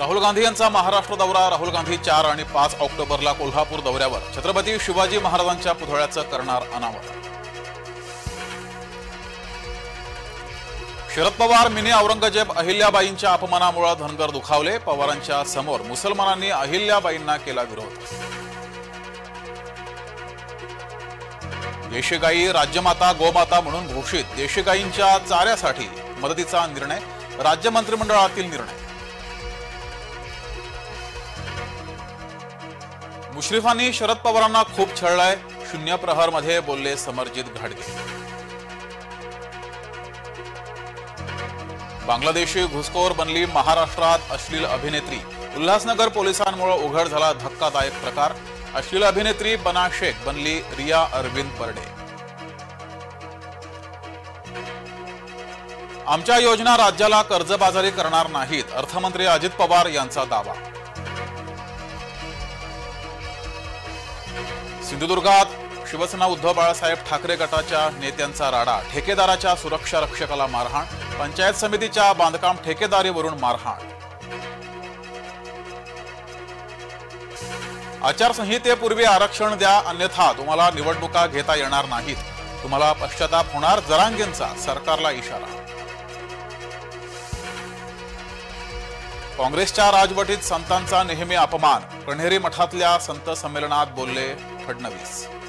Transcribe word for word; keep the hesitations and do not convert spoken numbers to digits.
राहुल गांधी यांचा महाराष्ट्र दौरा। राहुल गांधी चार आणि पाच ऑक्टोबरला कोल्हापूर दौऱ्यावर। छत्रपती शिवाजी महाराजांच्या पुतळ्याचं करणार अनावरण। शरद पवार मिनी औरंगजेब अहिल्याबाईंच्या अपमानामुळे धनगर दुखावले। पवारांच्या समोर मुसलमानांनी अहिल्याबाईंना केला विरोध। देशी गायी राज्यमाता गोमाता म्हणून घोषित। देशी गायींच्या चाऱ्यासाठी मदतीचा निर्णय। राज्य मंत्रिमंडळातील निर्णय। मुश्रीफांनी शरद पवारांना खूप छळलंय। शून्य प्रहर मध्ये बोलले समरजित घाटगे। बांगलादेशी घुसखोर बनली महाराष्ट्रात अश्लील अभिनेत्री। उल्हासनगर पोलिसांमुळे उघड झाला धक्कादायक प्रकार। अश्लील अभिनेत्री बना शेख बनली रिया अरविंद परडे। आमच्या योजना राज्याला कर्जबाजारी करणार नाहीत, अर्थमंत्री अजित पवार यांचा दावा। सिंधुदुर्गात शिवसेना उद्धव बाळासाहेब ठाकरे गटाच्या नेत्यांचा राडा। ठेकेदाराच्या सुरक्षा रक्षकाला मारहाण। पंचायत समितीच्या बांधकाम ठेकेदारीवरून मारहाण। आचारसंहितेपूर्वी आरक्षण द्या, अन्यथा तुम्हाला निवडणुका घेता येणार नाहीत। तुम्हाला पश्चाताप होणार, जरांगेंचा सरकारला इशारा। काँग्रेसच्या राजवटीत संतांचा नेहमी अपमान। कण्हेरी मठातल्या संत संमेलनात बोलले फडणवीस।